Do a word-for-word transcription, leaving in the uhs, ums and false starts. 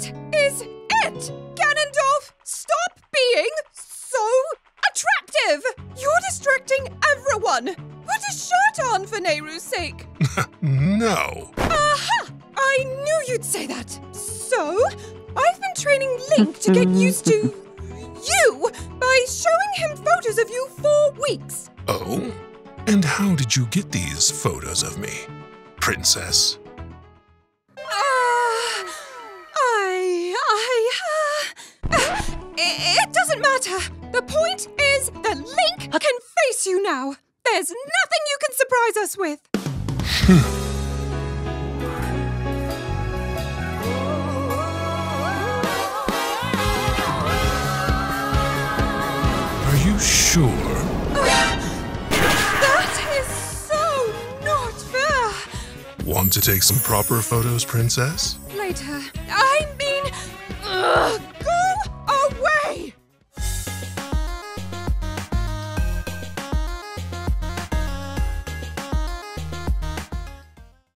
That is it! Ganondorf, stop being so attractive! You're distracting everyone! Put a shirt on for Nehru's sake! No! Aha! I knew you'd say that! So, I've been training Link to get used to you by showing him photos of you for weeks! Oh? And how did you get these photos of me, princess? Uh, I... I... Uh, uh, it, it doesn't matter. The point is that Link can face you now. There's nothing you can surprise us with. Are you sure? That is so not fair. Want to take some proper photos, princess? Later. I mean... Ugh,